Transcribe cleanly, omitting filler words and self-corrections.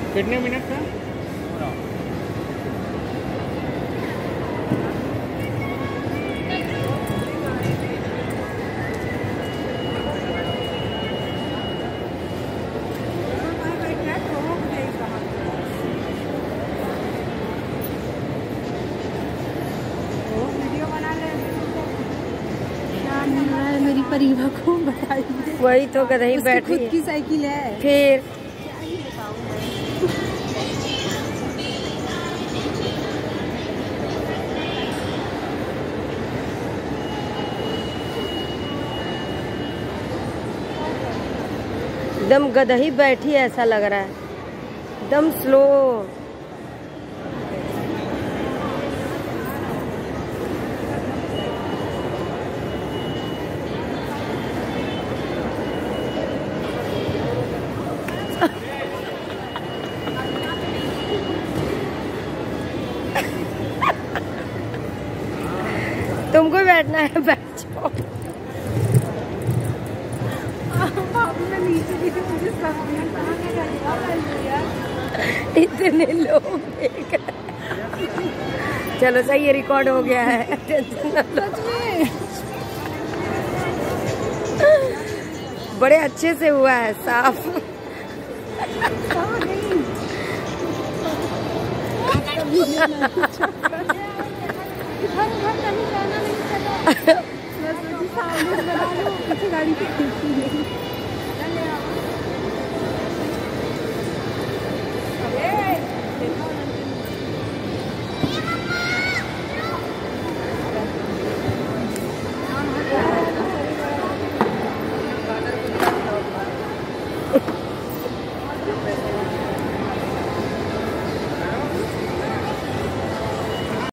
कितने मिनट का? मेरी परिवा को बताई। वही तो गधई बैठी खुद की साइकिल है। फिर एकदम गधई बैठी ऐसा लग रहा है, एकदम स्लो। तुमको बैठना है, बैठ जाओ। इतने लोग देख रहे। चलो सही है, रिकॉर्ड हो गया है। बड़े अच्छे से हुआ है, साफ। गाड़ी